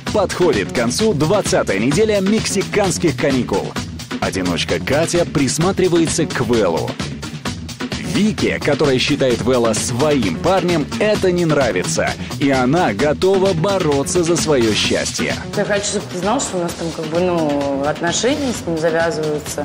Подходит к концу 20-я неделя мексиканских каникул. Одиночка Катя присматривается к Вэллу. Вике, которая считает Вэлла своим парнем, это не нравится. И она готова бороться за свое счастье. Я хочу, чтобы ты знал, что у нас там отношения с ним завязываются.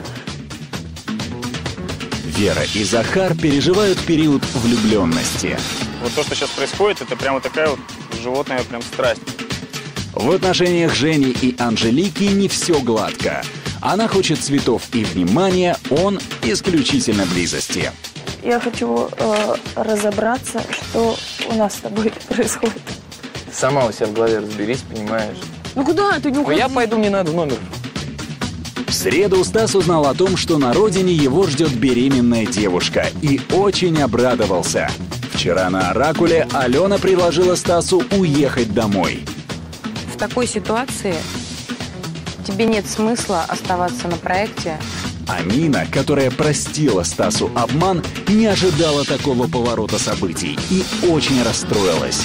Вера и Захар переживают период влюбленности. Вот то, что сейчас происходит, это прямо такая вот животная прям страсть. В отношениях Жени и Анжелики не все гладко. Она хочет цветов и внимания, он исключительно близости. Я хочу разобраться, что у нас с тобой происходит. Сама у себя в голове разберись, понимаешь? Ну куда ты не уходи? Я пойду, мне надо в номер. В среду Стас узнал о том, что на родине его ждет беременная девушка, и очень обрадовался. Вчера на «Оракуле» Алена предложила Стасу уехать домой. В такой ситуации тебе нет смысла оставаться на проекте. Амина, которая простила Стасу обман, не ожидала такого поворота событий и очень расстроилась.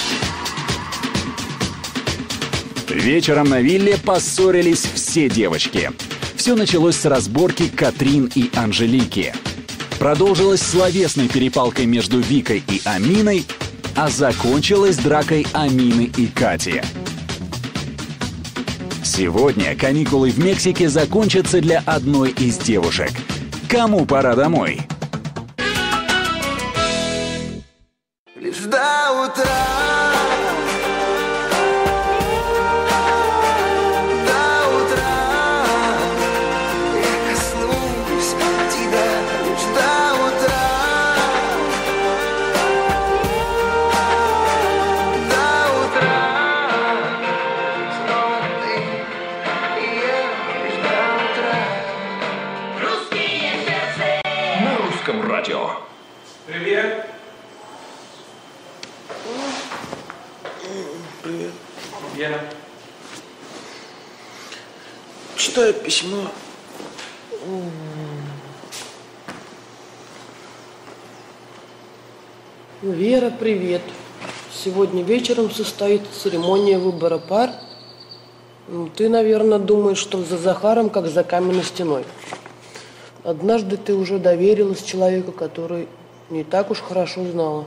Вечером на вилле поссорились все девочки. Все началось с разборки Катрин и Анжелики. Продолжилось словесной перепалкой между Викой и Аминой, а закончилось дракой Амины и Кати. Сегодня каникулы в Мексике закончатся для одной из девушек. Кому пора домой? Лишь до утра. Радио. Привет. Привет. Гена. Читаю письмо. Вера, привет. Сегодня вечером состоится церемония выбора пар. Ты, наверное, думаешь, что за Захаром, как за каменной стеной. Однажды ты уже доверилась человеку, который не так уж хорошо знала.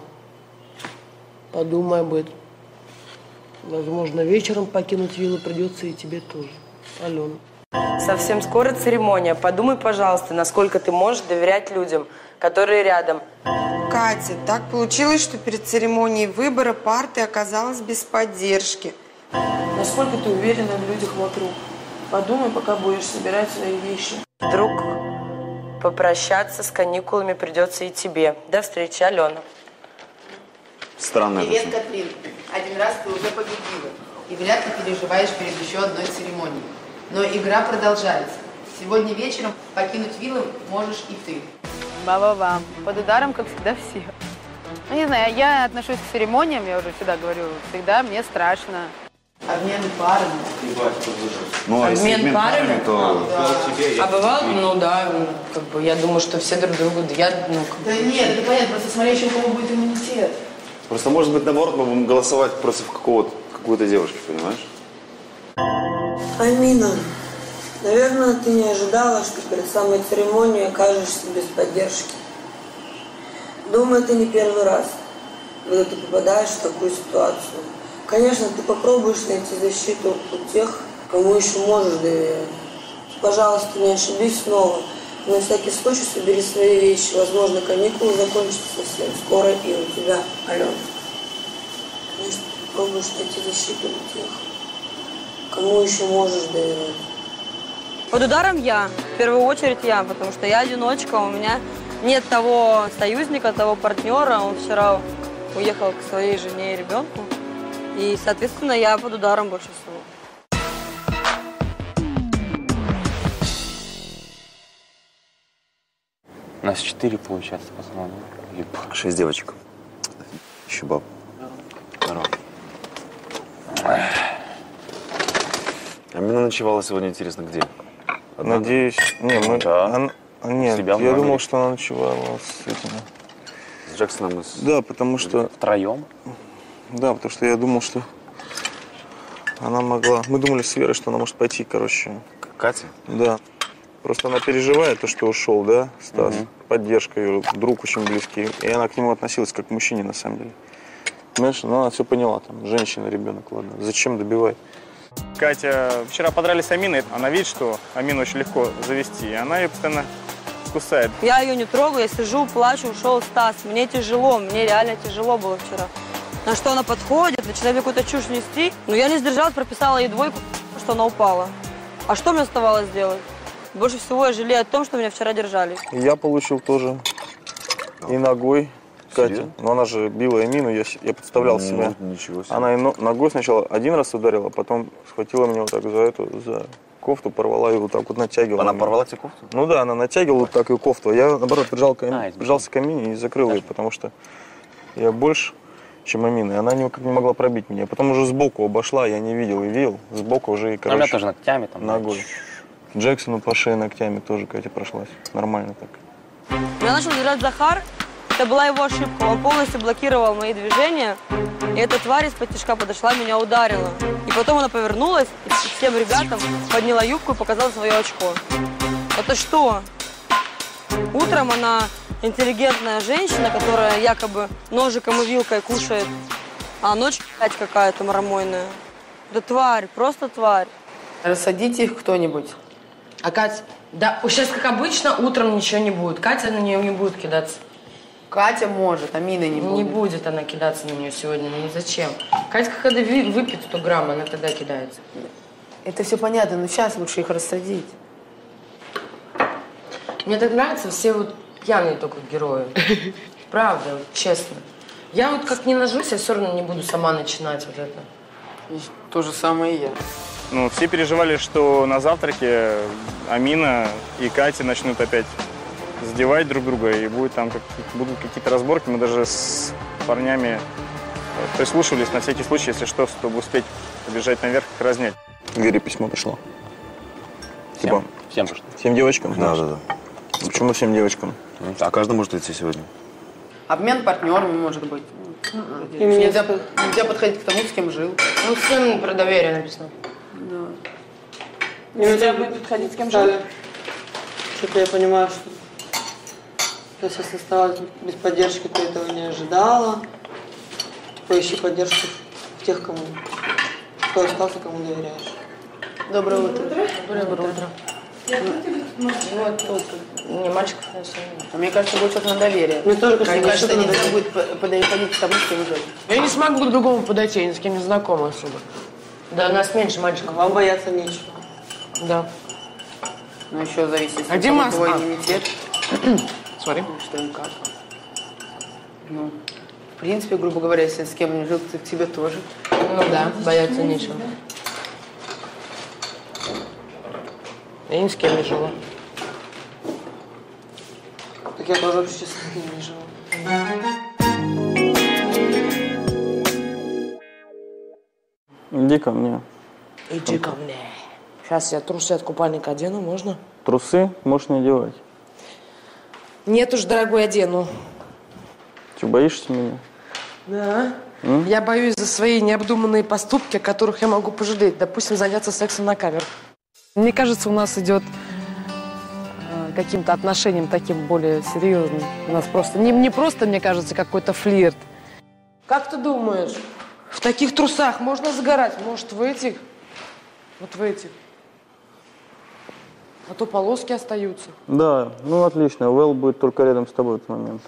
Подумай об этом. Возможно, вечером покинуть виллу придется и тебе тоже. Алена. Совсем скоро церемония. Подумай, пожалуйста, насколько ты можешь доверять людям, которые рядом. Катя, так получилось, что перед церемонией выбора пар ты оказалась без поддержки. Насколько ты уверена в людях вокруг? Подумай, пока будешь собирать свои вещи. Вдруг попрощаться с каникулами придется и тебе. До встречи, Алена. Странно. Привет, Катрин. Один раз ты уже победила. И вряд ли переживаешь перед еще одной церемонией. Но игра продолжается. Сегодня вечером покинуть виллу можешь и ты. Ба-ба-ба. Под ударом, как всегда, все. Ну, не знаю, я отношусь к церемониям, я уже всегда говорю, всегда мне страшно. Обмен парами. Ну, а если Обмен парами, то... А бывало? Ну да, как бы я думаю, что все друг другу, Да нет, это понятно, просто смотря еще у кого будет иммунитет. Просто, может быть, наоборот, мы будем голосовать против какой-то девушки, понимаешь? Амина, наверное, ты не ожидала, что перед самой церемонией окажешься без поддержки. Думаю, это не первый раз, когда ты попадаешь в такую ситуацию. Конечно, ты попробуешь найти защиту у тех, кому еще можешь доверять. Пожалуйста, не ошибись снова. На всякий случай собери свои вещи. Возможно, каникулы закончатся совсем скоро и у тебя, Алена. Конечно, ты попробуешь найти защиту у тех, кому еще можешь доверять. Под ударом я, в первую очередь я, потому что я одиночка, у меня нет того союзника, того партнера. Он вчера уехал к своей жене и ребенку. И, соответственно, я под ударом больше всего. У нас 4 получается, пацаны. 6 девочек. Еще баб. Здорово. Амина ночевала сегодня, интересно, где? Одна? Надеюсь. Не, мы... Да. Нет, я думал, что она ночевала с этим. С Джексоном? Да, потому что... Втроем? Да, потому что я думал, что Она могла... Мы думали с Верой, что она может пойти, короче. Катя? Да. Просто она переживает то, что ушел, да, Стас? Поддержка ее, друг очень близкий. И она к нему относилась как к мужчине, на самом деле. Понимаешь, ну она все поняла, там, женщина, ребенок, ладно. Зачем добивать? Катя вчера подрались с Аминой. Она видит, что Амину очень легко завести, и она ее постоянно кусает. Я ее не трогаю, я сижу, плачу, ушел Стас. Мне тяжело, мне реально тяжело было вчера. На что она подходит, начинает мне какую-то чушь нести. Но я не сдержалась, прописала ей двойку, что она упала. А что мне оставалось делать? Больше всего я жалею о том, что меня вчера держали. Я получил тоже и ногой Катя. Но она же била Амину, я представлял себя. Ничего себе. Она и ногой сначала один раз ударила, потом схватила меня вот так за кофту, порвала и вот так вот натягивала. Она порвала тебе кофту? Ну да, она натягивала вот так и кофту. Я, наоборот, прижался к Амине и закрыл ее, потому что я больше, чем Амина. И она никак не могла пробить меня. Потом уже сбоку обошла, я не видел и видел. Сбоку уже и, короче, у меня тоже ногтями там. Ногой. Джексону по шее ногтями тоже Катя прошлась. Нормально так. Меня начал держать Захар. Это была его ошибка. Он полностью блокировал мои движения. И эта тварь из-под тишка подошла, меня ударила. И потом она повернулась и всем ребятам подняла юбку и показала свое очко. Это что? Утром она интеллигентная женщина, которая якобы ножиком и вилкой кушает, а ночью опять какая-то марамойная. Да тварь, просто тварь. Рассадите их кто-нибудь. А Катя, да, сейчас, как обычно, утром ничего не будет. Катя на нее не будет кидаться. Катя может, Амина не будет. Не будет она кидаться на нее сегодня, ну зачем? Катя, когда выпьет 100 грамм, она тогда кидается. Это все понятно, но сейчас лучше их рассадить. Мне так нравятся все вот пьяные только герои. Правда, вот, честно. Я вот как не нажусь, я все равно не буду сама начинать вот это. И то же самое и я. Ну, все переживали, что на завтраке Амина и Катя начнут опять задевать друг друга, и будут какие-то разборки. Мы даже с парнями прислушивались на всякий случай, если что, чтобы успеть побежать наверх, их разнять. Вере письмо пришло. Всем? Всем пришло. Всем девочкам? Да. Почему всем девочкам? А каждый может идти сегодня. Обмен партнерами, может быть. Нельзя подходить к тому, с кем жил. Ну, всем про доверие написано. Да. Нельзя будет подходить с кем жил. Что-то я понимаю, что если осталась без поддержки, ты этого не ожидала. Поищи поддержку в тех, кто остался, кому доверяешь. Доброе утро. Доброе утро. Вот тут. Не, мальчиков а мне кажется, будет что-то на доверие. Мне тоже кажется, нельзя будет подходить к тому, с кем жил. Я не смогу к другому подойти, я ни с кем не знакома особо. Да, нас меньше мальчиков. Вам бояться нечего. Да. Ну, еще зависит, А где маска? твой иммунитет. Смотри. Что и как. Ну, в принципе, грубо говоря, если с кем не жил, то к тебе тоже. Ну да, бояться нечего. Я ни с кем не жила. Так я тоже вообще с ним не жила. Иди ко мне. Иди ко мне. Сейчас я трусы от купальника одену, можно? Трусы можешь не одевать. Нет уж, дорогой, одену. Ты боишься меня? Да. Я боюсь за свои необдуманные поступки, о которых я могу пожалеть. Допустим, заняться сексом на камеру. Мне кажется, у нас идет каким-то отношением таким более серьезным. У нас просто, не просто, мне кажется, какой-то флирт. Как ты думаешь, в таких трусах можно загорать? Может, в этих? Вот в этих. А то полоски остаются. Да, ну отлично. Вэл будет только рядом с тобой в этот момент.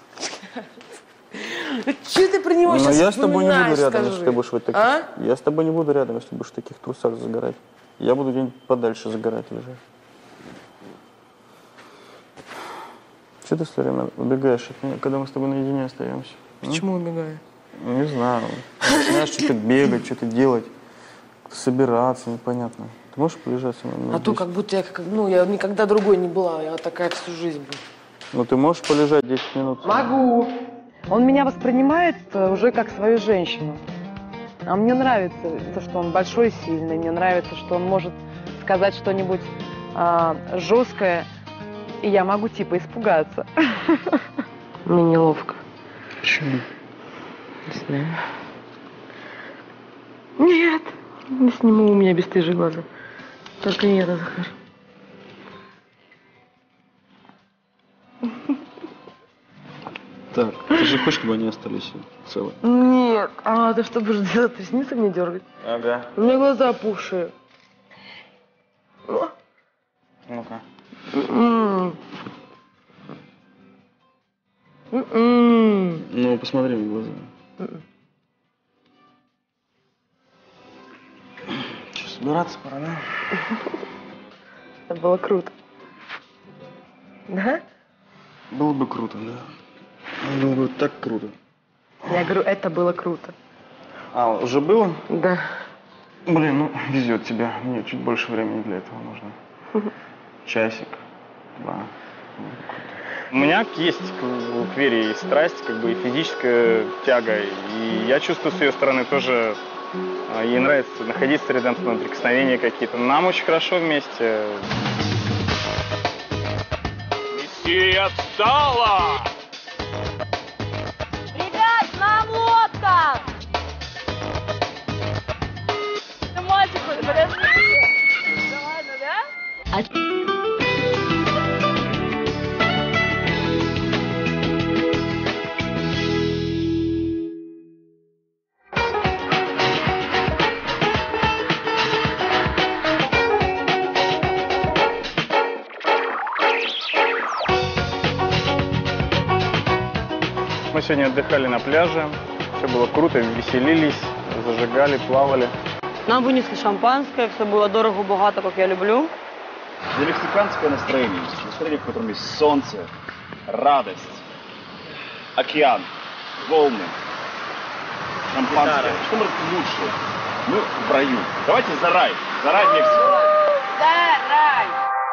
Че ты про него сейчас вспоминаешь, я с тобой не буду рядом, скажи. если ты будешь в таких... Я с тобой не буду рядом, если будешь в таких трусах загорать. Я буду где-нибудь подальше загорать, лежать. Что ты все время убегаешь от меня, когда мы с тобой наедине остаемся? Почему убегаю? Не знаю. Начинаешь что-то бегать, что-то делать, собираться, непонятно. Ты можешь полежать со мной? А то как будто я никогда другой не была, я такая всю жизнь была. Ну ты можешь полежать 10 минут? Могу. Он меня воспринимает уже как свою женщину. А мне нравится, что он большой и сильный. Мне нравится, что он может сказать что-нибудь жесткое, и я могу типа испугаться. Мне неловко. Почему? Не знаю. Нет. Не сниму, у меня бесстыжие глаза. Только не это, Захар. Так, ты же хочешь, чтобы они остались целые? Нет. А, ты что будешь делать? Ресницы мне дергать? Ага. У меня глаза опухшие. Ну-ка. Ну, посмотри в глаза. Что, собираться пора, да? Это было круто. Да? Было бы круто, да. Было бы так круто. Я говорю, это было круто. А, уже было? Да. Блин, ну, везет тебе. Мне чуть больше времени для этого нужно. Часик, два. У меня есть к Вере и страсть, как бы и физическая тяга. И я чувствую с ее стороны тоже, ей нравится находиться рядом, прикосновения какие-то. Нам очень хорошо вместе. Миссия встала! Ребят, нам лодка! Ты мальчик, подожди. Нормально, да? Мы сегодня отдыхали на пляже, все было круто, веселились, зажигали, плавали. Нам вынесли шампанское, все было дорого, богато, как я люблю. Мексиканское настроение, настроение, в котором есть солнце, радость, океан, волны, шампанское. Что может быть лучше? Мы в раю. Давайте за рай в Мексику. За рай!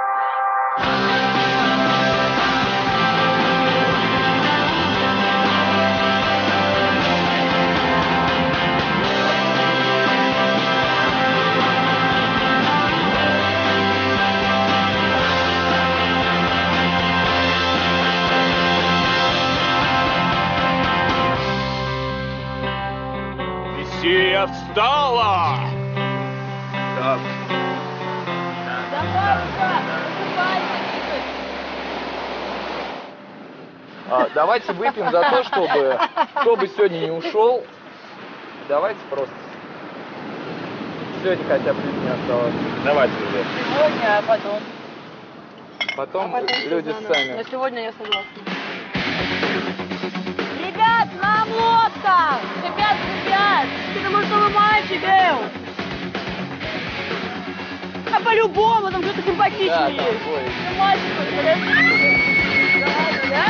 Миссия встала! Так. Давайте выпьем за то, чтобы кто бы сегодня не ушел. Давайте просто сегодня хотя бы не осталось. Давайте, ребят. Сегодня, а потом? Потом люди сами. Но сегодня я согласна. Ребят, нам лодка! Ребят! Потому что вы мальчики! А по-любому, там что-то симпатичнее Да, есть. там, Ты мальчик, подожди. Да?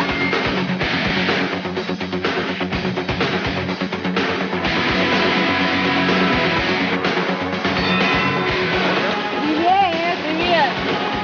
Привет!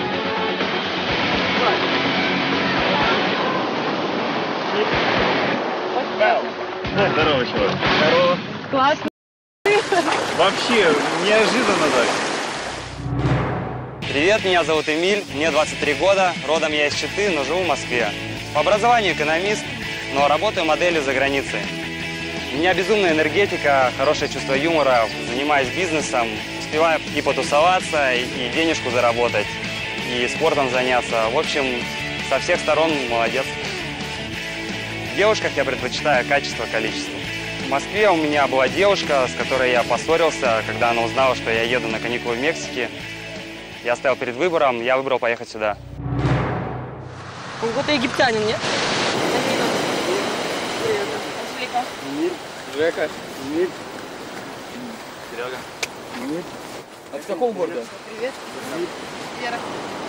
Здорово, чувак. Здорово. Классно. Вообще, неожиданно так. Привет, меня зовут Эмиль, мне 23 года, родом я из Читы, но живу в Москве. По образованию экономист, но работаю моделью за границей. У меня безумная энергетика, хорошее чувство юмора, занимаюсь бизнесом, успеваю и потусоваться, и денежку заработать, и спортом заняться. В общем, со всех сторон молодец. В девушках я предпочитаю качество-количество. В Москве у меня была девушка, с которой я поссорился, когда она узнала, что я еду на каникулы в Мексике. Я стоял перед выбором, я выбрал поехать сюда. Он какой-то египтянин, нет? Мир, Жека, Мир. Серега. Мир. А ты с какого города? Привет. Вера.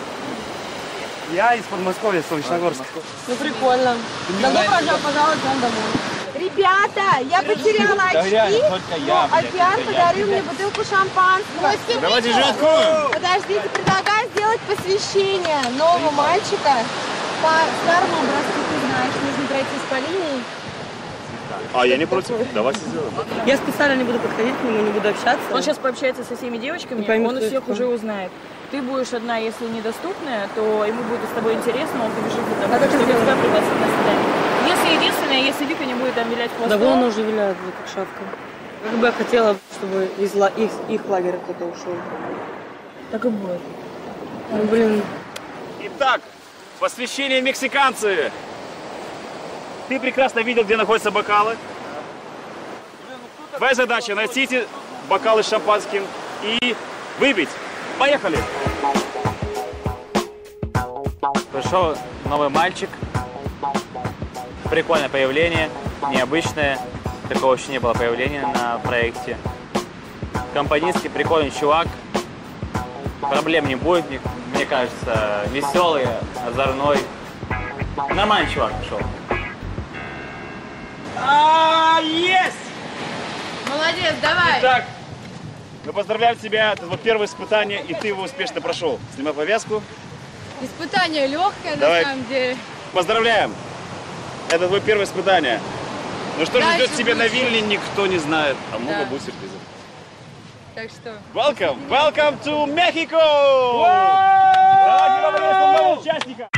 Я из Подмосковья, Солнечногорск. Ну прикольно. Давно пожаловать вам домой. Ребята, я потеряла очки, но Океан подарил мне бутылку шампанского. Давайте же откроем. Подождите, предлагаю сделать посвящение нового мальчика по старому образцу, ты знаешь, нужно пройтись по линии. А я не против. Давайте сделаем. Я специально не буду подходить к нему, не буду общаться. Он сейчас пообщается со всеми девочками, поймет, он кто всех это. уже узнает. Ты будешь одна, если недоступная, то ему будет с тобой интересно, он побежит за тобой, А как чтобы это тебя делать? пригласить на свидание. Если единственное, если Вика не будет там вилять хвостом. Да вон она уже виляет, как шавка. Как бы я хотела, чтобы из их лагеря кто-то ушел. Так и будет. Ну, блин. Итак, посвящение мексиканцы. Ты прекрасно видел, где находятся бокалы. Твоя задача найти эти бокалы с шампанским и выпить. Поехали! Пришел новый мальчик. Прикольное появление, необычное. Такого еще не было появления на проекте. Компанистский, прикольный чувак. Проблем не будет, мне кажется. Веселый, озорной. Нормальный чувак пришел. Есть! Молодец, давай. Итак, мы поздравляем тебя. Это вот первое испытание, и ты его успешно прошел. Снимай повязку. Испытание легкое, Давай. на самом деле. Поздравляем! Это твое первое испытание. Ну что же Дальше ждет тебя на будет. Вильне, никто не знает. А много Да. будет сюрпризов. Так что... Welcome to Mexico! Давайте поприветствуем нового участника!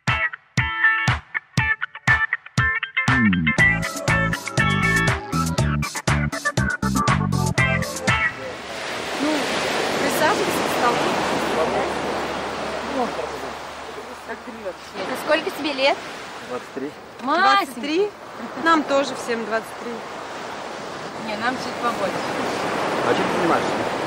Ну, присаживайся к столу. Сколько тебе лет? 23. 23? Нам тоже всем 23. Не, нам чуть побольше. А чем ты занимаешься?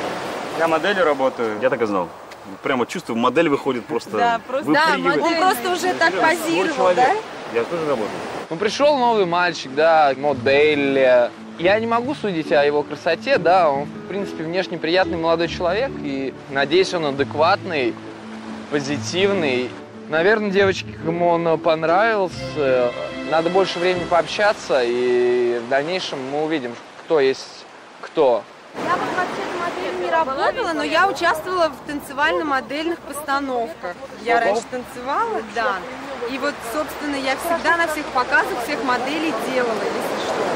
Я моделью работаю. Я так и знал. Прямо чувствую, модель выходит просто. Да, просто, выпрыгивает. он просто уже так позировал, да? Я тоже работаю. Ну, пришел новый мальчик, да, модель. Я не могу судить о его красоте, да, он, в принципе, внешне приятный молодой человек, и надеюсь, он адекватный, позитивный. Наверное, девочке, кому он понравился, надо больше времени пообщаться, и в дальнейшем мы увидим, кто есть кто. Я вот вообще-то моделью не работала, но я участвовала в танцевально-модельных постановках. Я раньше танцевала, да. И вот, собственно, я всегда на всех показах всех моделей делала, если что.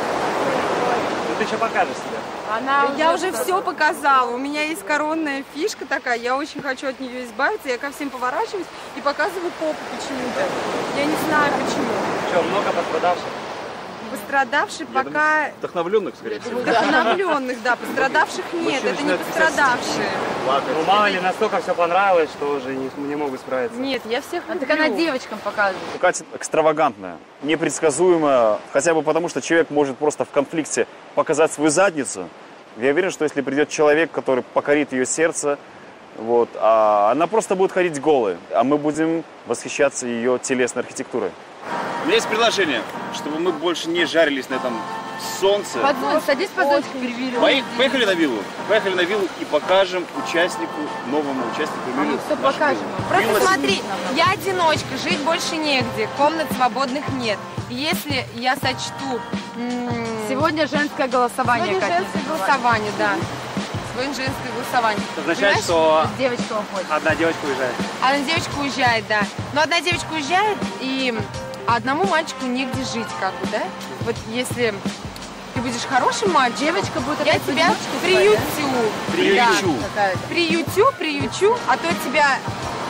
Ну ты что покажешь себя? Я уже все показала. У меня есть коронная фишка такая, я очень хочу от нее избавиться. Я ко всем поворачиваюсь и показываю попу почему-то. Я не знаю почему. Что, много пострадавших? Пострадавших пока... Вдохновленных, скорее всего. Вдохновленных, да. Пострадавших нет, это не пострадавшие. Ну мало ли, настолько все понравилось, что уже не могут справиться. Нет, я всех люблю. Так она девочкам показывает. Катя экстравагантная, непредсказуемая, хотя бы потому, что человек может просто в конфликте показать свою задницу. Я уверен, что если придет человек, который покорит ее сердце, вот, а она просто будет ходить голой, а мы будем восхищаться ее телесной архитектурой. У меня есть предложение, чтобы мы больше не жарились на этом солнце. Садись под зонтик, перевели. Поехали на виллу. Поехали на виллу и покажем новому участнику Эмилию. Все покажем. Просто смотри, я одиночка, жить больше негде, комнат свободных нет. И если я сочту... Сегодня женское голосование. Сегодня женское голосование, да. Сегодня женское голосование. Это означает, Понимаешь? что Девочка уходит. одна девочка уезжает. Одна девочка уезжает, да. Но одна девочка уезжает, и одному мальчику негде жить, как бы, да? Вот если ты будешь хорошим мальчиком, Девочка будет я опять тебя одиночкой приютю. Приючу. Да. Приючу, а то тебя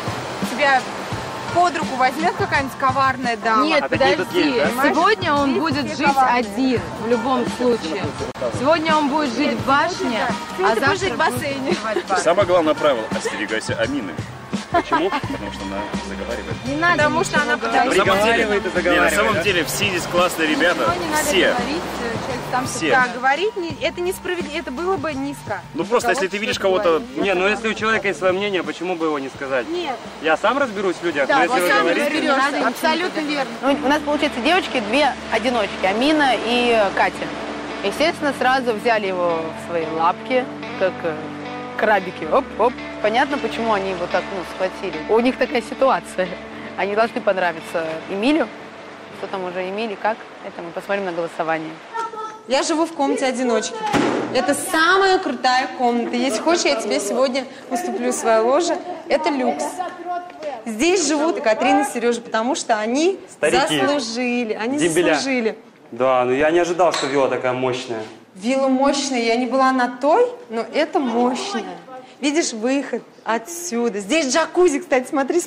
под руку возьмет какая-нибудь коварная дама. Нет, А такие тут подожди. есть, да? Сегодня он Есть будет все жить коварные. один, в любом случае. Сегодня он будет жить в башне, а ты будешь завтра жить в бассейне. будет снимать башню. Самое главное правило – остерегайся Амины. Почему? Потому что она заговаривает. Не надо Потому что она говорить. Приговаривает и заговаривает, на самом да? деле все здесь классные ребята. Ничего не надо Все. говорить, человек сам Все. Да, говорить это несправедливо, это было бы низко. Ну просто если ты видишь кого-то... Не, ну если у человека есть свое мнение, почему бы его не сказать? Нет. Я сам разберусь в людях, Да, но если вот вы сам говорите... разберешься. Абсолютно верно. Ну, у нас, получается, девочки, две одиночки, Амина и Катя. Естественно, сразу взяли его в свои лапки, как крабики. Оп-оп. Понятно, почему они его так, схватили. У них такая ситуация. Они должны понравиться Эмилю. Что там уже Эмили, как? Это мы посмотрим на голосование. Я живу в комнате одиночки. Это самая крутая комната. Если хочешь, я тебе сегодня уступлю свое ложе. Это люкс. Здесь живут Катрина и Сережа, потому что они Старики. заслужили. Они Дембеля. заслужили. Да, ну я не ожидал, что вилла такая мощная. Вилла мощная. Я не была на той, но это мощная. Видишь выход отсюда. Здесь джакузи, кстати, смотри.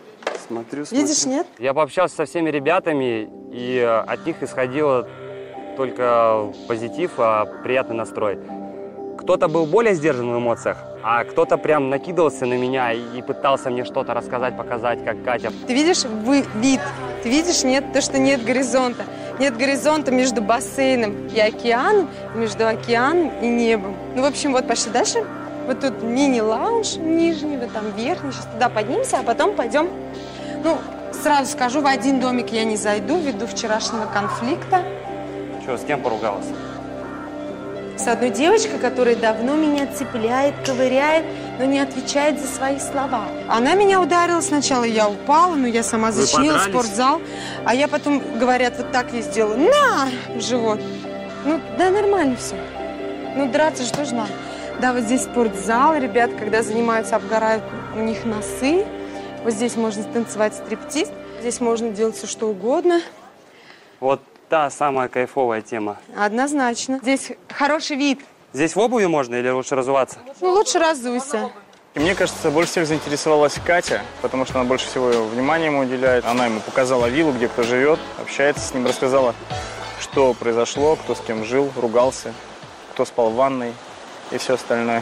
Смотрю. Видишь, нет? Я пообщался со всеми ребятами, и от них исходило только позитив, приятный настрой. Кто-то был более сдержан в эмоциях, а кто-то прям накидывался на меня и пытался мне что-то рассказать, показать, как Катя. Ты видишь вид? Ты видишь, нет, то, что нет горизонта. Нет горизонта между бассейном и океаном, между океаном и небом. Ну, в общем, вот пошли дальше. Вот тут мини-лаунж нижний, вот там верхний. Сейчас туда поднимемся, а потом пойдем. Ну, сразу скажу, в один домик я не зайду ввиду вчерашнего конфликта. Что, с кем поругалась? С одной девочкой, которая давно меня цепляет, ковыряет, но не отвечает за свои слова. Она меня ударила сначала, я упала, но я сама зачинила спортзал. А я потом, говорят, вот так я сделала, на, в живот. Ну, да, нормально все. Ну, драться же тоже надо. Да, вот здесь спортзал, ребят, когда занимаются, обгорают у них носы. Вот здесь можно танцевать стриптиз, здесь можно делать все, что угодно. Вот та самая кайфовая тема. Однозначно. Здесь хороший вид. Здесь в обуви можно или лучше разуваться? Ну, лучше разуйся. И мне кажется, больше всех заинтересовалась Катя, потому что она больше всего внимания ему уделяет. Она ему показала виллу, где кто живет, общается с ним, рассказала, что произошло, кто с кем жил, ругался, кто спал в ванной и все остальное.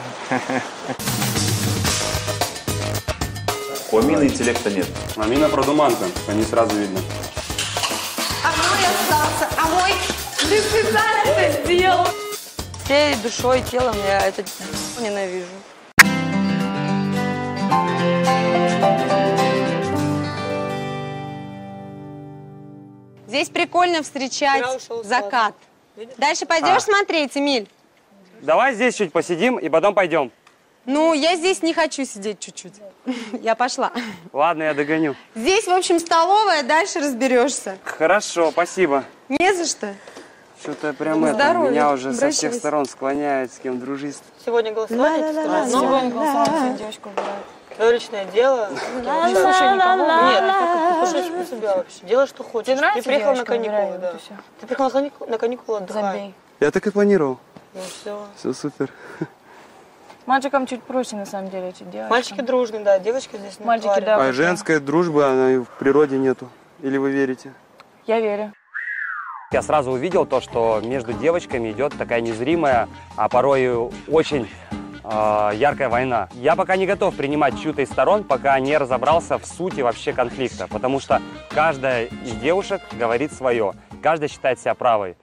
У Амины интеллекта нет. Амина продуманка, по ней сразу видно. А мой остался, а мой ты специально это сделал. Всей душой и телом я это ненавижу. Здесь прикольно встречать закат. Дальше пойдешь смотреть, Эмиль? Давай здесь чуть посидим и потом пойдем. Ну, я здесь не хочу сидеть чуть-чуть. Я пошла. Ладно, я догоню. Здесь, в общем, столовая, дальше разберешься. Хорошо, спасибо. Не за что. Что-то прям это, меня уже со всех сторон склоняет, с кем дружить. Сегодня голосование? Сегодня голосование, девочку убирают. Твое личное дело. Не слушай никого. Нет, ты слушаешь про себя вообще. Делай, что хочешь. Тебе нравится, ты приехал на девочка каникулы, да. Ты приехал на каникулы отдыхать. Забей. Я так и планировал. Ну все. Все супер. Мальчикам чуть проще, на самом деле, эти девочки. Мальчики дружные, да, девочки здесь не Мальчики, да. А женская дружба, она и в природе нету. Или вы верите? Я верю. Я сразу увидел то, что между девочками идет такая незримая, а порой очень яркая война. Я пока не готов принимать чью-то из сторон, пока не разобрался в сути вообще конфликта, потому что каждая из девушек говорит свое, каждая считает себя правой.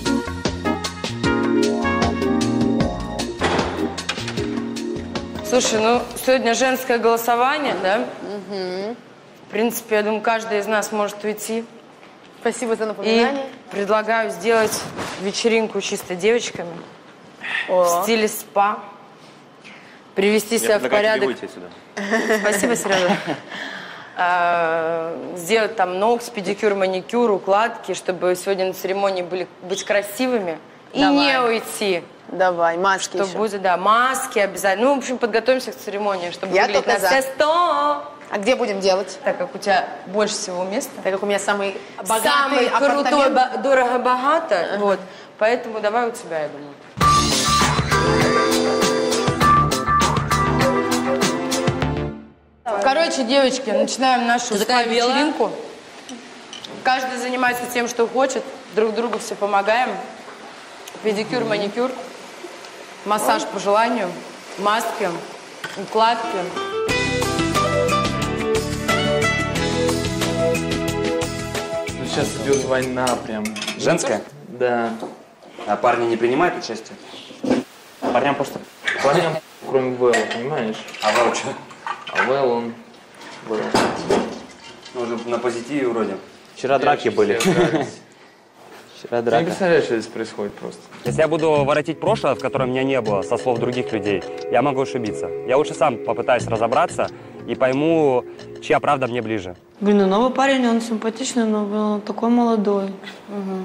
Слушай, ну, сегодня женское голосование, да? Угу. В принципе, я думаю, каждый из нас может уйти. Спасибо за напоминание. И предлагаю сделать вечеринку чисто девочками. О. В стиле спа. Привести себя в порядок. Спасибо, Сережа. Сделать там ногти, педикюр, маникюр, укладки, чтобы сегодня на церемонии быть красивыми. И не уйти. Давай, маски что еще. Будет, да, маски обязательно. Ну, в общем, подготовимся к церемонии, чтобы выглядеть на все 100. А где будем делать? Так как у тебя больше всего места. Так как у меня самый богатый крутой, дорого-богато. Вот. Поэтому давай у тебя, я думаю. Короче, девочки, начинаем нашу спа-вечеринку. Каждый занимается тем, что хочет. Друг другу все помогаем. Педикюр, маникюр, массаж по желанию, маски, укладки. Сейчас идет война прям. Женская? Да. А парни не принимают участие? Парням просто... Парням, кроме Вэлла, понимаешь? А Вэлл что? А Вэлл, он... Вэлл. Ну, уже на позитиве вроде. Вчера драки были. Вчера Я драка. Не представляю, что здесь происходит просто. Если я буду воротить прошлое, в котором меня не было, со слов других людей, я могу ошибиться. Я лучше сам попытаюсь разобраться и пойму, чья правда мне ближе. Блин, ну новый парень, он симпатичный, но он такой молодой. Угу.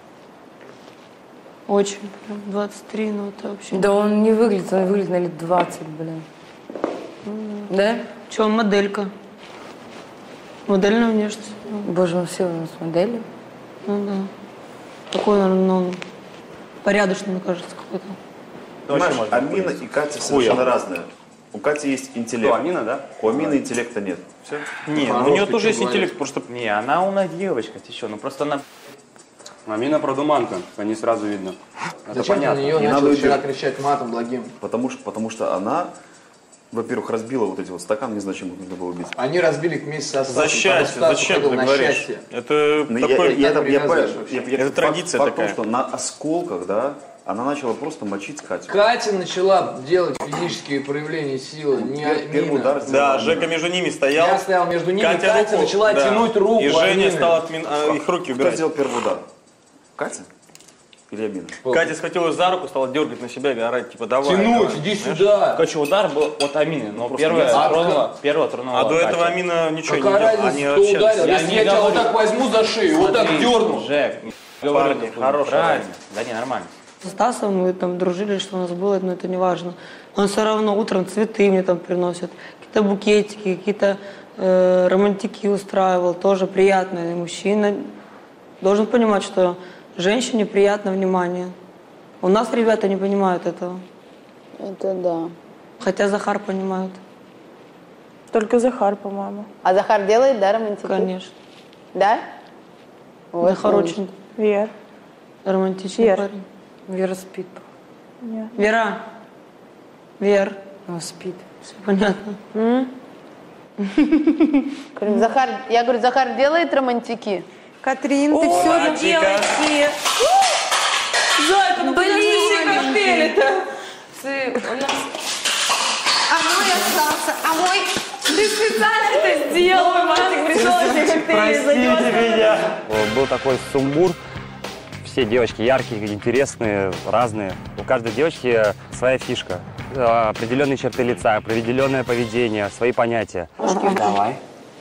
Очень, прям 23, ну это вообще... Да он не выглядит, он выглядит на лет 20, блин. Да? Че, моделька? Модельная внешность. Боже, он все у нас модели. Ну да. Такой, наверное, ну, порядочный, мне кажется, какой-то. Понимаешь, Амина и Катя совершенно разные. У Кати есть интеллект. У Амина, да? У Амины интеллекта нет. Все? Не, ну у нее тоже есть интеллект, просто... Не, она умная девочка, ты что, ну просто она Амина продуманка, по ней сразу видно. Это Зачем понятно. на нее начал вчера кричать матом благим? Потому что она, во-первых, разбила вот эти вот стаканы, не знаю, чем их нужно было убить. Они разбили вместе со Стасом. Зачем ты говоришь? Это традиция такая. Что на осколках, да, она начала просто мочить Катю. Катя начала делать физические проявления силы, не Первый удар сделал. Да, Жека между ними стоял. Я стоял между ними, Катя начала тянуть руку. И Женя Амины. стал их руки убирать. Кто сделал первый удар? Катя? Или Амина? Катя схватила за руку, стала дергать на себя и орать, типа, давай. Тянуть, иди сюда. Короче, удар был от Амины, но первая тронула А до этого Катя. Амина ничего не Какая делала. разница, Они кто общались. ударил? Если я тебя вот так возьму за шею, вот так дерну. Жек, Парни, хорошие. правильно. Да не, нормально. Со Стасом мы там дружили, что у нас было, но это не важно. Он все равно утром цветы мне там приносит, какие-то букетики, какие-то романтики устраивал, тоже приятно. И мужчина должен понимать, что женщине приятно внимание. У нас ребята не понимают этого. Это да. Хотя Захар понимает. Только Захар, по-моему. А Захар делает, да, романтики? Конечно. Да? Вот Захар он. очень Вер. романтичный Вер. парень. Вера спит. Нет. Вера. Вер. Она спит. Все понятно. Говорю, Захар, я говорю, Захар делает романтики? Катрин, ты все делаете. Зайка, ну подожди, коктейли-то. А мой остался. А мой... Ты специально это сделал. Мальчик пришел, эти коктейли занес. меня. Был такой сумбур. Все девочки яркие, интересные, разные. У каждой девочки своя фишка. Определенные черты лица, определенное поведение, свои понятия. Давай.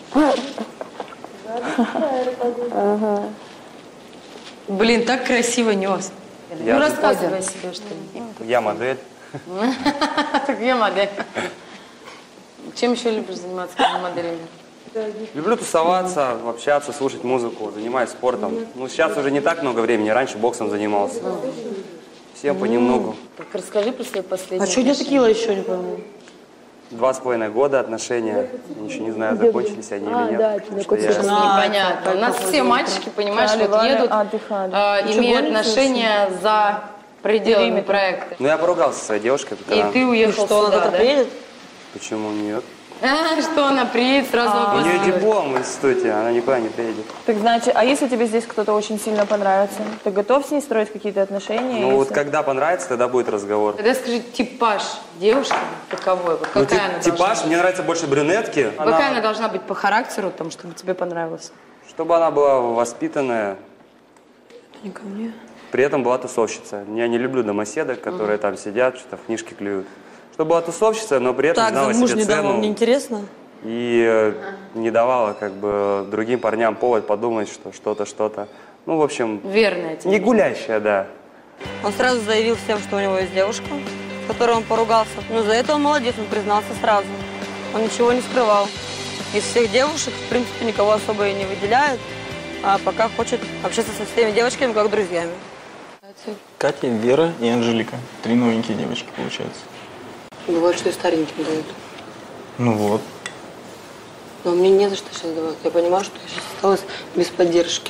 Блин, так красиво нес. Я- Ну, рассказывай о себе что-нибудь. Я модель. Так я модель. Чем еще любишь заниматься, кроме моделинга? Люблю тусоваться, общаться, слушать музыку, занимаюсь спортом. Ну, сейчас уже не так много времени, раньше боксом занимался. Всем понемногу. Так расскажи про свои последние. А что не текила еще, не пойму? 2,5 года отношения. Я еще не знаю, закончились они или нет. Да, Что я- непонятно. У нас все мальчики, понимаешь, вот едут, имея отношения за пределами проекта. Ну, я поругался со своей девушкой. И ты уехал Что, она сюда, завтра да? приедет? Почему нет? Что она приедет, сразу У нее опаздывает. диплом в институте, она никуда не приедет. Так значит, а если тебе здесь кто-то очень сильно понравится, ты готов с ней строить какие-то отношения? Ну, вот Если- когда понравится, тогда будет разговор. Тогда скажи, типаж девушки каковой? Вот Ну, какая она типаж, должна мне нравятся больше брюнетки. быть? Какая она должна быть по характеру, там, чтобы тебе понравилось? Чтобы она была воспитанная, Не ко мне. при этом была тусовщица. Я не люблю домоседок, которые там сидят, что-то в книжки клюют. Чтобы была тусовщица, но при этом Так, знала замуж себе не давно, цену. мне интересно. И не давала как бы другим парням повод подумать, что что-то. Ну, в общем, Верная тебе. не гулящая, да. Он сразу заявил всем, что у него есть девушка, с которой он поругался. Но за это он молодец, он признался сразу. Он ничего не скрывал. Из всех девушек, в принципе, никого особо и не выделяет, а пока хочет общаться со всеми девочками, как друзьями. Катя, Вера и Анжелика. 3 новенькие девочки, получается. Бывает, что и стареньким дают. Ну вот. Но мне не за что сейчас давать. Я понимаю, что я сейчас осталась без поддержки.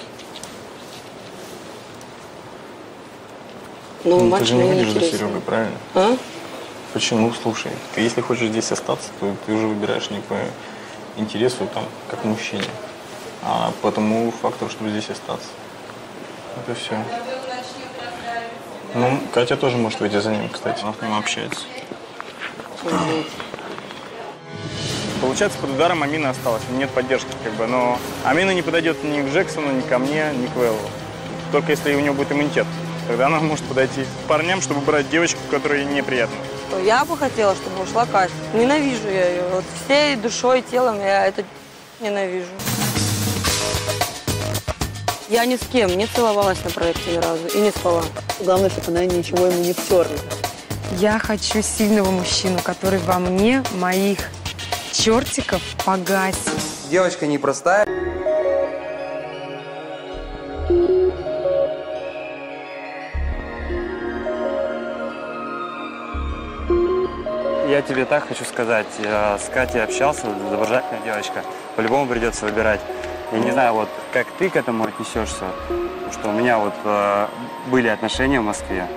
Но Ну, матч ты же не мне ходишь за интересен. Серегой, правильно? А? Почему? Слушай, ты если хочешь здесь остаться, то ты уже выбираешь не по интересу, там, как мужчине, а по тому факту, чтобы здесь остаться. Это все. Ну, Катя тоже может выйти за ним, кстати. Она с ним общается. Получается, под ударом Амина осталась, нет поддержки, как бы, но Амина не подойдет ни к Джексону, ни ко мне, ни к Вэллу. Только если у нее будет иммунитет. Тогда она может подойти к парням, чтобы брать девочку, которая ей неприятна. Я бы хотела, чтобы ушла Катя. Ненавижу я ее. Вот всей душой, телом я это ненавижу. Я ни с кем не целовалась на проекте ни разу и не спала. Главное, чтобы она ничего ему не втерла. Я хочу сильного мужчину, который во мне моих чертиков погасит. Девочка непростая. Я тебе так хочу сказать. Я с Катей общался, доброжательная девочка. По-любому придется выбирать. Я не знаю, вот как ты к этому отнесешься, потому что у меня вот были отношения в Москве.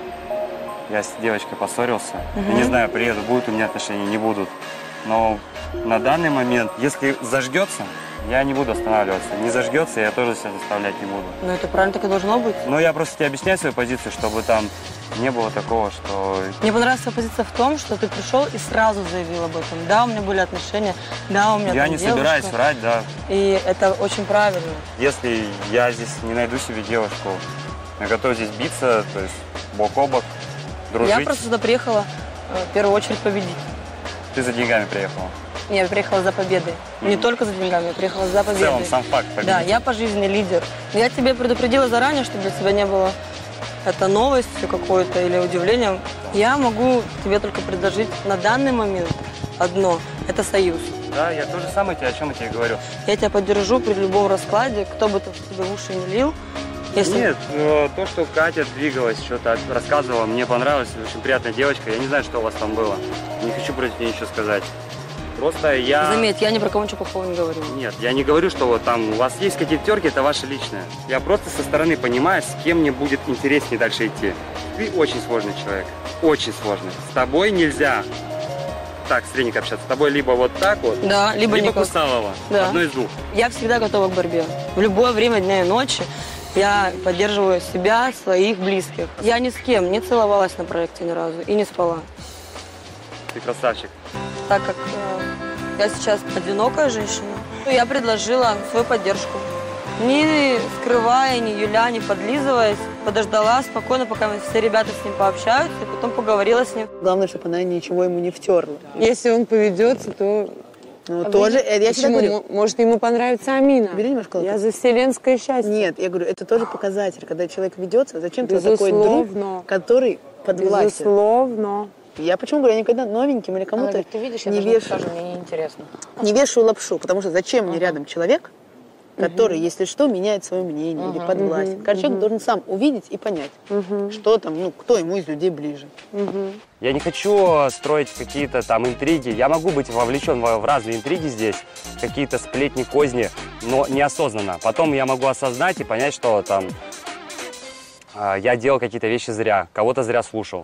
Я с девочкой поссорился. Я не знаю, приеду, будут у меня отношения, не будут. Но на данный момент, если зажгется, я не буду останавливаться. Не зажгется, я тоже себя заставлять не буду. Ну это правильно так и должно быть. Но я просто тебе объясняю свою позицию, чтобы там не было такого, что... Мне понравилась твоя позиция в том, что ты пришел и сразу заявил об этом. Да, у меня были отношения, да, у меня Я там не девушка. собираюсь врать, да. И это очень правильно. Если я здесь не найду себе девушку, я готов здесь биться, то есть бок о бок, дружить. Я просто сюда приехала в первую очередь победить. Ты за деньгами приехала? Нет, я приехала за победой. Не только за деньгами, я приехала за победой. В целом, сам факт победить. Да, я пожизненный лидер. Я тебе предупредила заранее, чтобы для тебя не было это новостью какой-то или удивлением. Я могу тебе только предложить на данный момент одно. Это союз. Да, я то же самое тебе, о чем я тебе говорю. Я тебя поддержу при любом раскладе, кто бы тебе в уши не лил. Если... Нет, то, что Катя двигалась, что-то рассказывала, мне понравилось. Очень приятная девочка. Я не знаю, что у вас там было. Не хочу против нее ничего сказать. Просто я... Заметь, я ни про кого ничего плохого не говорю. Нет, я не говорю, что вот там у вас есть какие-то терки, это ваше личное. Я просто со стороны понимаю, с кем мне будет интереснее дальше идти. Ты очень сложный человек. Очень сложный. С тобой нельзя так средненько общаться. С тобой либо вот так вот, да, либо Кусалова. Да. Одно из двух. Я всегда готова к борьбе. В любое время дня и ночи я поддерживаю себя, своих близких. Я ни с кем не целовалась на проекте ни разу и не спала. Ты красавчик. Так как я сейчас одинокая женщина, я предложила свою поддержку. Не скрывая, не юля, не подлизываясь, подождала спокойно, пока все ребята с ним пообщаются, и потом поговорила с ним. Главное, чтобы она ничего ему не втерла. Если он поведется, то... Ну, тоже, я всегда говорю, может, ему понравится Амина. Бери немножко. Я за вселенское счастье. Нет, я говорю, это тоже показатель. Когда человек ведется, зачем ты такой друг, который под властью? Безусловно. Я почему говорю, я никогда новеньким или кому-то ты видишь, я не вешаю. тоже, мне неинтересно. Не вешаю лапшу, потому что зачем мне рядом человек, который, если что, меняет свое мнение или под властью. Каждый человек должен сам увидеть и понять, что там, ну, кто ему из людей ближе. Я не хочу строить какие-то там интриги. Я могу быть вовлечен в разные интриги здесь, какие-то сплетни, козни, но неосознанно. Потом я могу осознать и понять, что там я делал какие-то вещи зря, кого-то зря слушал.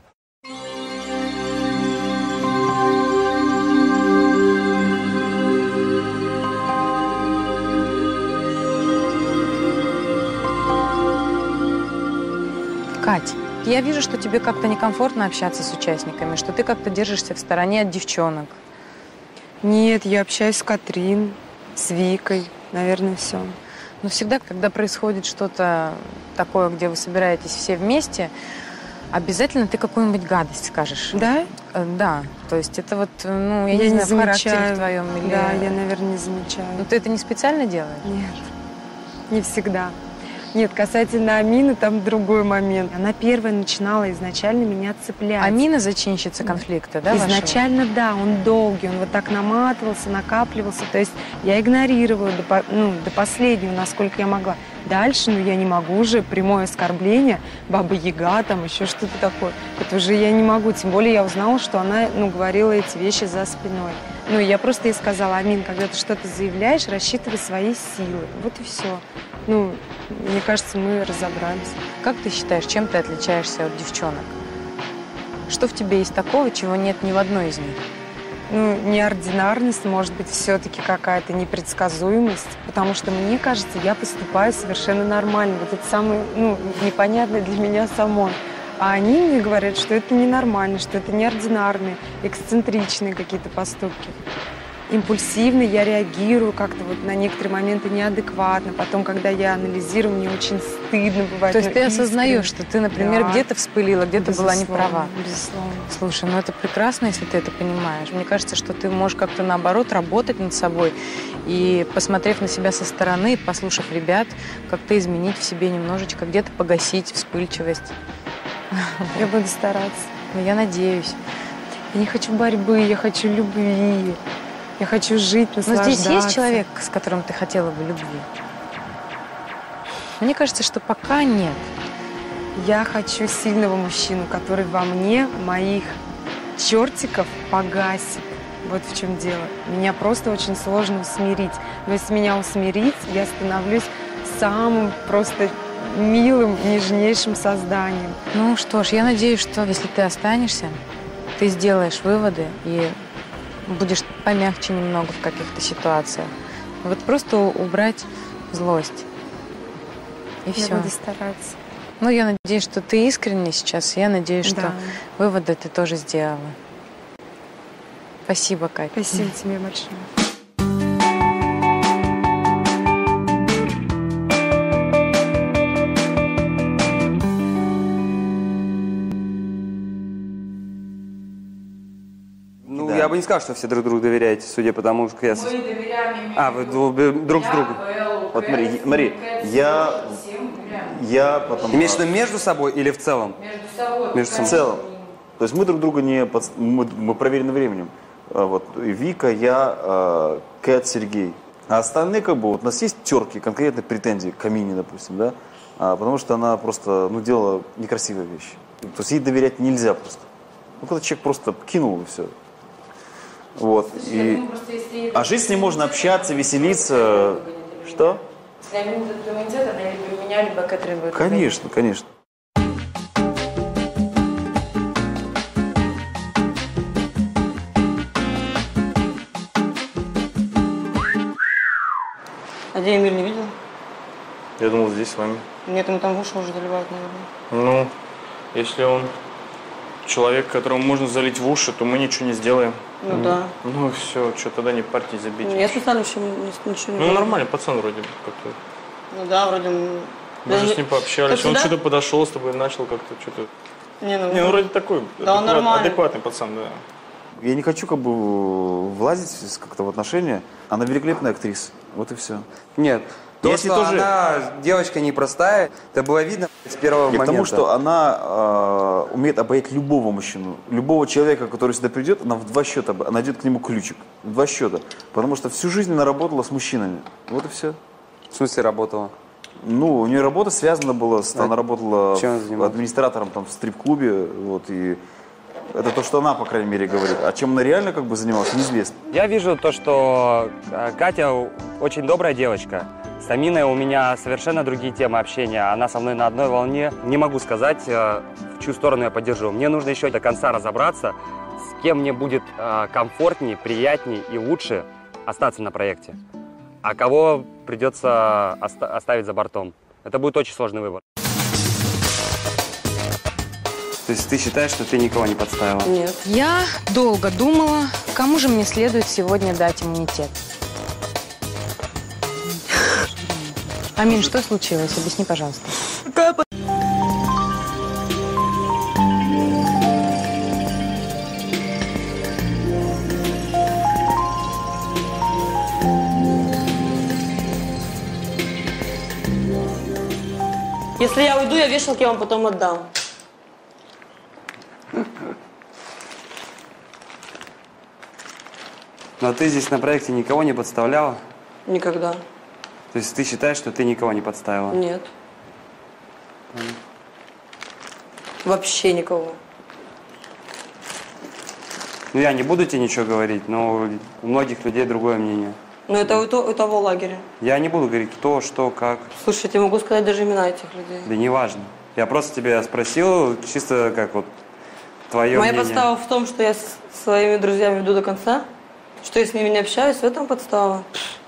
Кать, я вижу, что тебе как-то некомфортно общаться с участниками, что ты как-то держишься в стороне от девчонок. Нет, я общаюсь с Катрин, с Викой, наверное, все. Но всегда, когда происходит что-то такое, где вы собираетесь все вместе, обязательно ты какую-нибудь гадость скажешь. Да? Да. То есть это вот, ну, я не знаю, в характере в твоем или... Да, я, наверное, не замечаю. Но ты это не специально делаешь? Нет, не всегда. Нет, касательно Амины, там другой момент. Она первая начинала изначально меня цеплять. Амина зачинщица конфликта, да, изначально, вашего? Да, он долгий, он вот так наматывался, накапливался. То есть я игнорировала до последнего, насколько я могла. Дальше, я не могу уже, прямое оскорбление, баба-яга, там еще что-то такое. Это уже я не могу, тем более я узнала, что она, говорила эти вещи за спиной. Я просто ей сказала: Амин, когда ты что-то заявляешь, рассчитывай свои силы. Вот и все. Мне кажется, мы разобрались. Как ты считаешь, чем ты отличаешься от девчонок? Что в тебе есть такого, чего нет ни в одной из них? Неординарность, может быть, все-таки какая-то непредсказуемость, потому что, мне кажется, я поступаю совершенно нормально. Вот это самое, непонятное для меня самой. А они мне говорят, что это ненормально, что это неординарные, эксцентричные какие-то поступки. Импульсивно я реагирую как-то на некоторые моменты неадекватно. Потом, когда я анализирую, мне очень стыдно бывает. То есть ты осознаешь, что ты, например, где-то вспылила, где-то была не права? Безусловно. Слушай, это прекрасно, если ты это понимаешь. Мне кажется, что ты можешь как-то наоборот работать над собой и, посмотрев на себя со стороны, послушав ребят, как-то изменить в себе немножечко, где-то погасить вспыльчивость. Я буду стараться. Я надеюсь. Я не хочу борьбы, я хочу любви. Я хочу жить, наслаждаться. Но здесь есть человек, с которым ты хотела бы любви? Мне кажется, что пока нет. Я хочу сильного мужчину, который во мне моих чертиков погасит. Вот в чем дело. Меня просто очень сложно усмирить. Но если меня усмирить, я становлюсь самым просто милым, нежнейшим созданием. Ну что ж, я надеюсь, что если ты останешься, ты сделаешь выводы и будешь помягче немного в каких-то ситуациях. Вот просто убрать злость. И все. Я буду стараться. Ну, я надеюсь, что ты искренне сейчас. Я надеюсь, Да. что выводы ты тоже сделала. Спасибо, Катя. Спасибо тебе большое. Ну, я бы не сказал, что все друг другу доверяете, судя по тому, что я... Мы доверяем вы друг с другом. Вот Мари, я потом... Имеешь в виду между собой или в целом? Между собой. В целом. То есть мы друг друга не... Мы проверены временем. Вот. Вика, я, Кэт, Сергей. А остальные, как бы, вот у нас есть терки, конкретные претензии к Амине, допустим, да? Потому что она просто, ну, делала некрасивые вещи. То есть ей доверять нельзя просто. Ну, когда человек просто кинул, и все. Вот. А жить с ней можно общаться, веселиться. Что? Если Амина этот иммунитет, она либо меня, либо Кэтрин будет. Конечно, конечно. А где Эмиль, не видел? Я думал, здесь с вами. Нет, ему там в уши уже заливают, наверное. Ну, если он человек, которому можно залить в уши, то мы ничего не сделаем. Ну да. Ну все, что тогда не парьтесь, забейте. Я специально ничего не Ну говорю. нормальный пацан вроде как-то. Ну да, вроде... Мы же с ним пообщались. Как Он всегда? что-то подошел с тобой, начал как-то что-то... Не, ну вроде такой Да, он нормальный. адекватный пацан, да. Я не хочу как бы влазить как-то в отношения. Она великолепная актриса. Вот и все. Нет. То, Если что тоже... она девочка непростая, это было видно с первого момента. Потому что она умеет обаять любого мужчину. Любого человека, который сюда придет, она в 2 счета найдет к нему ключик. В 2 счета. Потому что всю жизнь она работала с мужчинами. Вот и все. В смысле работала? Ну, у нее работа связана была с... Она работала чем она занималась? администратором там, в стрип-клубе. Вот, и это то, что она, по крайней мере, говорит. А чем она реально как бы занималась, неизвестно. Я вижу то, что Катя очень добрая девочка. С Аминой у меня совершенно другие темы общения. Она со мной на одной волне. Не могу сказать, в чью сторону я поддержу. Мне нужно еще до конца разобраться, с кем мне будет комфортнее, приятнее и лучше остаться на проекте. А кого придется оставить за бортом. Это будет очень сложный выбор. То есть ты считаешь, что ты никого не подставила? Нет. Я долго думала, кому же мне следует сегодня дать иммунитет. Амин, что случилось? Объясни, пожалуйста. Если я уйду, я вешалки вам потом отдам. Но ты здесь на проекте никого не подставляла? Никогда. То есть ты считаешь, что ты никого не подставила? Нет. Вообще никого. Ну, я не буду тебе ничего говорить, но у многих людей другое мнение. Но это у того лагеря. Я не буду говорить, кто, что, как. Слушай, я тебе могу сказать даже имена этих людей. Да не важно. Я просто тебя спросил, чисто как вот твое Моя мнение. подстава в том, что я с своими друзьями веду до конца, что я с ними не общаюсь, в этом подстава.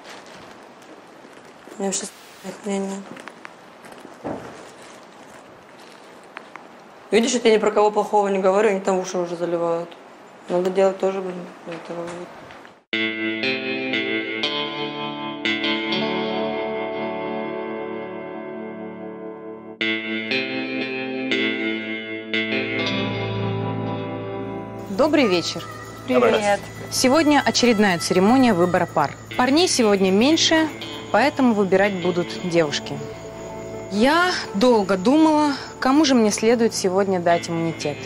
У меня вообще их мнение. Видишь, я тебе ни про кого плохого не говорю, они там уши уже заливают. Надо делать тоже, блин, этого вот. Добрый вечер. Привет. Сегодня очередная церемония выбора пар. Парней сегодня меньше, поэтому выбирать будут девушки. Я долго думала, кому же мне следует сегодня дать иммунитет.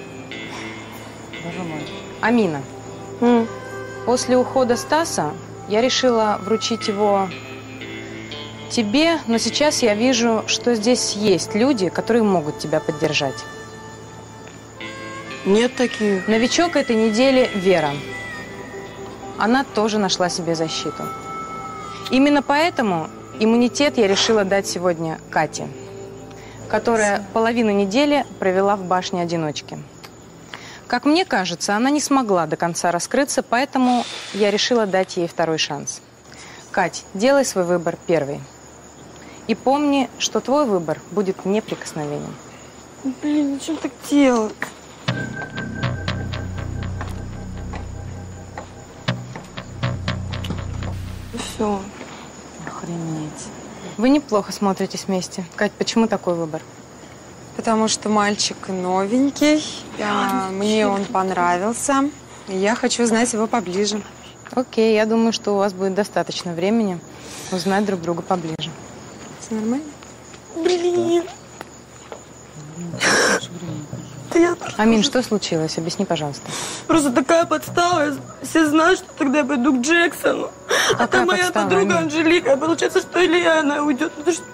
Боже мой. Амина. После ухода Стаса я решила вручить его тебе, но сейчас я вижу, что здесь есть люди, которые могут тебя поддержать. Нет таких. Новичок этой недели Вера. она тоже нашла себе защиту. Именно поэтому иммунитет я решила дать сегодня Кате, которая половину недели провела в башне одиночки. Как мне кажется, она не смогла до конца раскрыться, поэтому я решила дать ей второй шанс. Кать, делай свой выбор первый. И помни, что твой выбор будет неприкосновенен. Блин, зачем так делать? Все. Охренеть. Вы неплохо смотритесь вместе. Кать, почему такой выбор? Потому что мальчик новенький, мне он понравился, и я хочу знать его поближе. Окей, я думаю, что у вас будет достаточно времени узнать друг друга поближе. Все нормально? Блин. Амин, что случилось? Объясни, пожалуйста. Просто такая подстава. Все знают, что тогда я пойду к Джексону. А там моя подруга Анжелика. Получается, что Илья, она уйдет.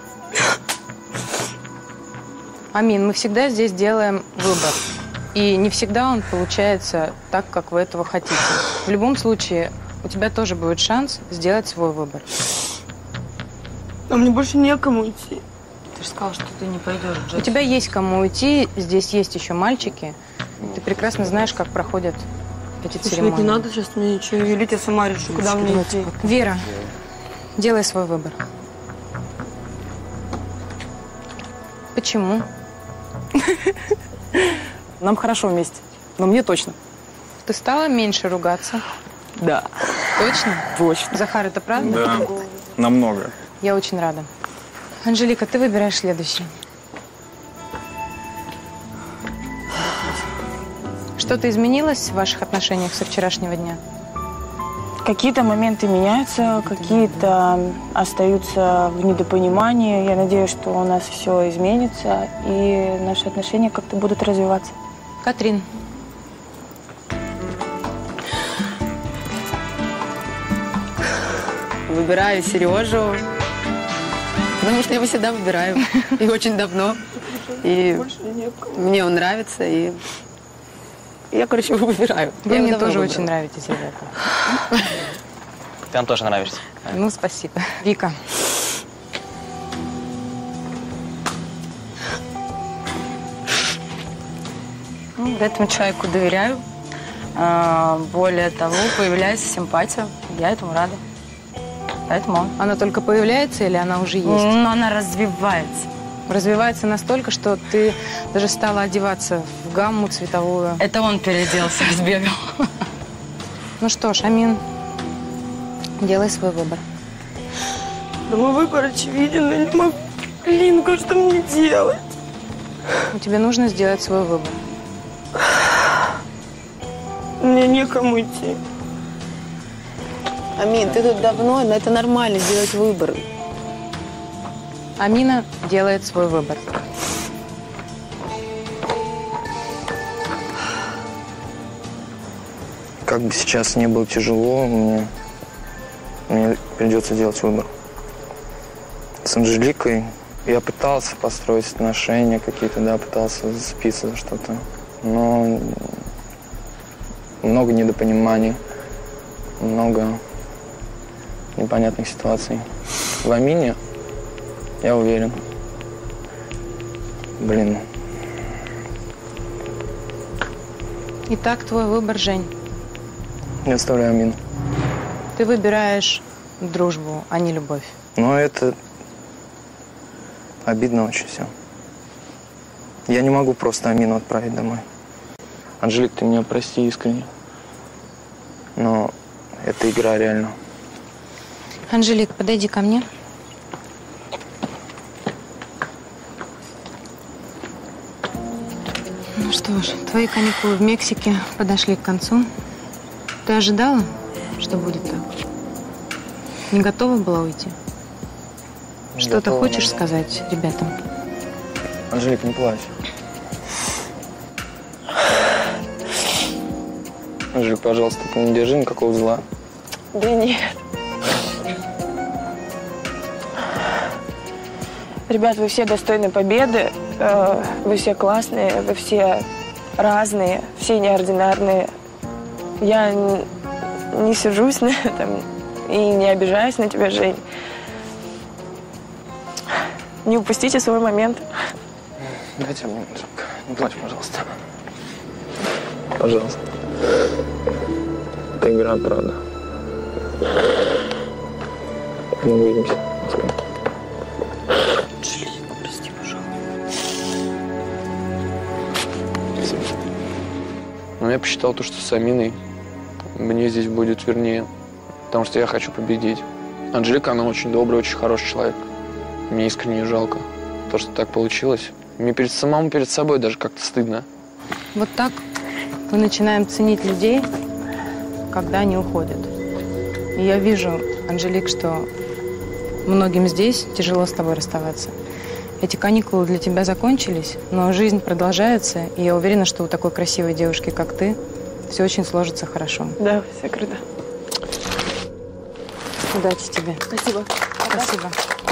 Амин, мы всегда здесь делаем выбор. И не всегда он получается так, как вы этого хотите. В любом случае, у тебя тоже будет шанс сделать свой выбор. А мне больше некому идти. Ты же сказала, что ты не пойдешь, Джексон. У тебя есть кому уйти, здесь есть еще мальчики. Ты прекрасно знаешь, как проходят эти церемонии. Не надо сейчас мне ничего велить, я сама решу, куда мне идти. Вера, делай свой выбор. Почему? Нам хорошо вместе, но мне точно. Ты стала меньше ругаться? Да. Точно? Точно. Захар, это правда? Да, намного. Я очень рада. Анжелика, ты выбираешь следующий. Что-то изменилось в ваших отношениях со вчерашнего дня? Какие-то моменты меняются, какие-то остаются в недопонимании. Я надеюсь, что у нас все изменится, и наши отношения как-то будут развиваться. Катрин. Выбираю Сережу, потому что я его всегда выбираю. И очень давно. И мне он нравится, и я, короче, его выбираю. Вы мне тоже очень нравитесь, ребята. Ты нам тоже нравишься. Ну, спасибо. Вика. Этому человеку доверяю. Более того, появляется симпатия. Я этому рада. Поэтому она только появляется или она уже есть? Ну, она развивается. Развивается настолько, что ты даже стала одеваться в гамму цветовую. Это он переоделся, сбегал. Ну что ж, Амин, делай свой выбор. Да мой выбор очевиден, я не могу. Блин, ну что мне делать? Тебе нужно сделать свой выбор. Мне некому идти. Амин, ты тут давно, но это нормально сделать выбор. Амина делает свой выбор. Как бы сейчас не было тяжело, мне придется делать выбор. С Анжеликой я пытался построить отношения какие-то, да, пытался зацепиться за что-то, но много недопониманий, много непонятных ситуаций. В Амине я уверен. Блин. Итак, твой выбор, Жень. Я оставляю Амину. Ты выбираешь дружбу, а не любовь. Но это обидно очень все. Я не могу просто Амину отправить домой. Анжелик, ты меня прости искренне. Но это игра реально. Анжелик, подойди ко мне. Ну что ж, твои каникулы в Мексике подошли к концу. Ты ожидала, что будет так? Не готова была уйти? Что-то хочешь сказать ребятам? Анжелик, не плачь. Анжелик, пожалуйста, ты не держи никакого зла. Да нет. Ребят, вы все достойны победы, вы все классные, вы все разные, все неординарные. Я не сержусь на этом и не обижаюсь на тебя, Жень. Не упустите свой момент. Дайте мне минутку. Не плачь, пожалуйста. Пожалуйста. Это игра, правда. Мы увидимся. Анжелика, прости, пожалуйста. Но я посчитал то, что с Аминой мне здесь будет вернее, потому что я хочу победить. Анжелика, она очень добрый, очень хороший человек. Мне искренне жалко то, что так получилось. Мне перед собой даже как-то стыдно. Вот так мы начинаем ценить людей, когда они уходят. И я вижу, Анжелик, что многим здесь тяжело с тобой расставаться. Эти каникулы для тебя закончились, но жизнь продолжается, и я уверена, что у такой красивой девушки, как ты, все очень сложится хорошо. Да, все круто. Удачи тебе. Спасибо. Спасибо.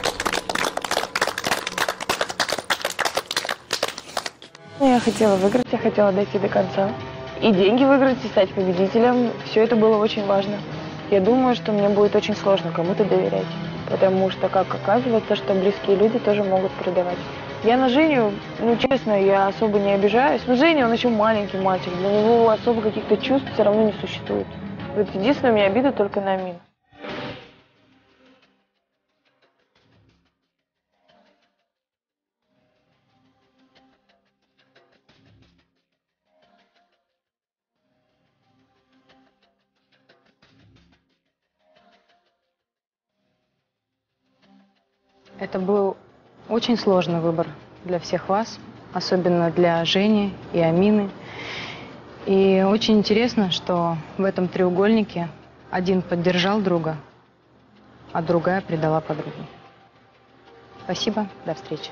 Я хотела выиграть, я хотела дойти до конца. И деньги выиграть, и стать победителем. Все это было очень важно. Я думаю, что мне будет очень сложно кому-то доверять. Потому что, как оказывается, что близкие люди тоже могут предавать. Я на Женю, ну честно, я особо не обижаюсь. Но Женя, он еще маленький мальчик. Для него особо каких-то чувств все равно не существует. Вот единственное, у меня обида только на Амину. Это был очень сложный выбор для всех вас, особенно для Жени и Амины. И очень интересно, что в этом треугольнике один поддержал друга, а другая предала подругу. Спасибо, до встречи.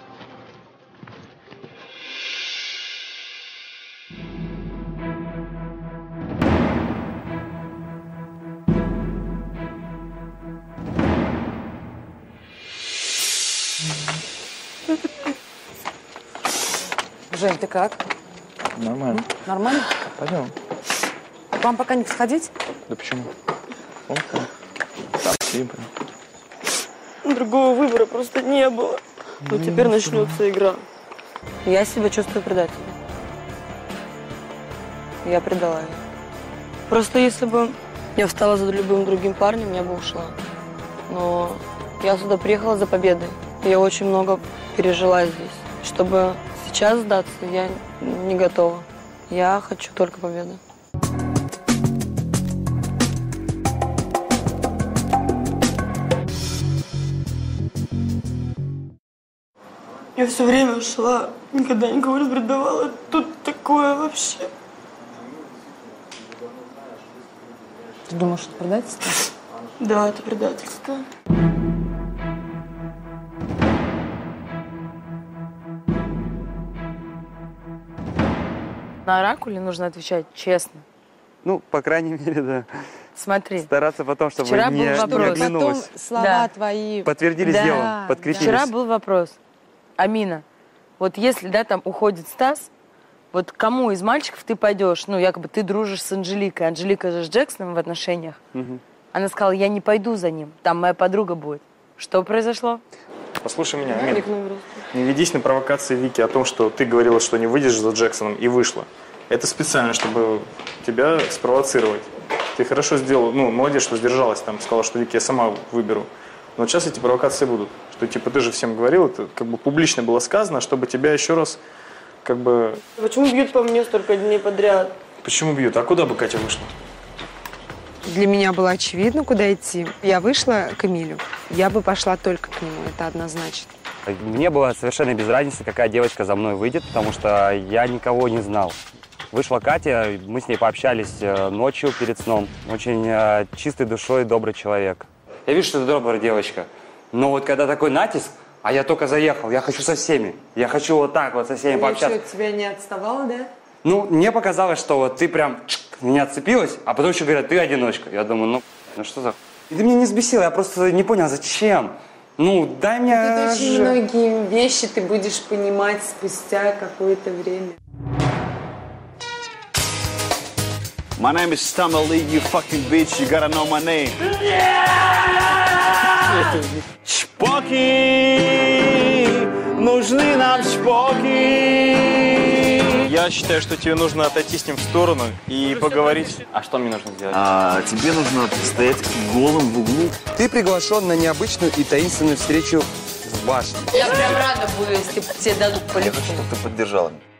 Жень, ты как? Нормально. Нормально? Пойдем. Вам пока не сходить? Да почему? Спасибо. Другого выбора просто не было. Но теперь начнется игра. Я себя чувствую предателем. Я предала ее. Просто если бы я встала за любым другим парнем, я бы ушла. Но я сюда приехала за победой. Я очень много пережила здесь. Чтобы сейчас сдаться, я не готова. Я хочу только победы. Я все время шла, никогда никого не предавала. Тут такое вообще. Ты думаешь, это предательство? Да, это предательство. На оракуле нужно отвечать честно. Ну, по крайней мере, да. Смотри. Стараться потом, чтобы Вчера не был вопрос. оглянулась. Потом слова твои Подтвердились делом, подкрепились. Вчера был вопрос. Амина, вот если, да, там уходит Стас, вот кому из мальчиков ты пойдешь? Ну, якобы ты дружишь с Анжеликой. Анжелика же с Джексоном в отношениях. Угу. Она сказала, я не пойду за ним, там моя подруга будет. Что произошло? Послушай меня, Амин. Не ведись на провокации Вики о том, что ты говорила, что не выйдешь за Джексоном, и вышла. Это специально, чтобы тебя спровоцировать. Ты хорошо сделал, ну, молодец, что сдержалась, там, сказала, что Вики, я сама выберу. Но сейчас эти провокации будут. Что, типа, ты же всем говорил, это как бы публично было сказано, чтобы тебя еще раз, как бы... Почему бьют по мне столько дней подряд? Почему бьют? А куда бы Катя вышла? Для меня было очевидно, куда идти. Я вышла к Эмилю. Я бы пошла только к нему, это однозначно. Мне было совершенно без разницы, какая девочка за мной выйдет, потому что я никого не знал. Вышла Катя, мы с ней пообщались ночью перед сном. Очень чистой душой, добрый человек. Я вижу, что ты добрая девочка, но вот когда такой натиск, а я только заехал, я хочу со всеми. Я хочу вот так вот со всеми пообщаться. Я что, тебя не отставала, да? Ну, мне показалось, что вот ты прям меня отцепилась, а потом еще говорят, ты одиночка. Я думаю, ну что за... И ты меня не взбесила, я просто не понял, зачем. Ну, дай мне... Тут очень многие вещи ты будешь понимать спустя какое-то время. My name is Stammer Lee, you fucking bitch, you gotta know my name. Шпоки! Нужны нам шпоки! Я считаю, что тебе нужно отойти с ним в сторону и поговорить. А что мне нужно сделать? Тебе нужно стоять голым в углу. Ты приглашен на необычную и таинственную встречу в башне. Я прям рада буду, если тебе дадут по Я хочу, чтобы ты поддержала меня.